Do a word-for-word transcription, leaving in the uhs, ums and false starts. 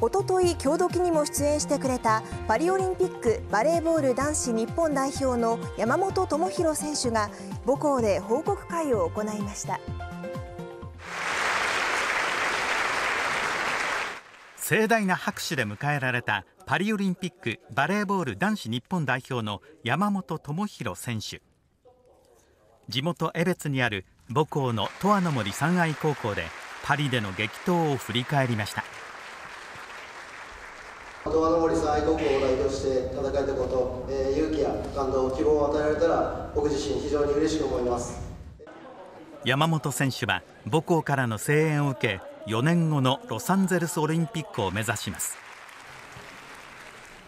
おととい郷土記にも出演してくれたパリオリンピックバレーボール男子日本代表の山本智大選手が母校で報告会を行いました。 盛大な拍手で迎えられたパリオリンピックバレーボール男子日本代表の山本智大選手。地元江別にある母校の十和の森三愛高校でパリでの激闘を振り返りました。 十和の森三愛高校を代表して戦えたこと、えー、勇気や感動、希望を与えられたら僕自身非常に嬉しく思います。 山本選手は母校からの声援を受け、よねんごのロサンゼルスオリンピックを目指します。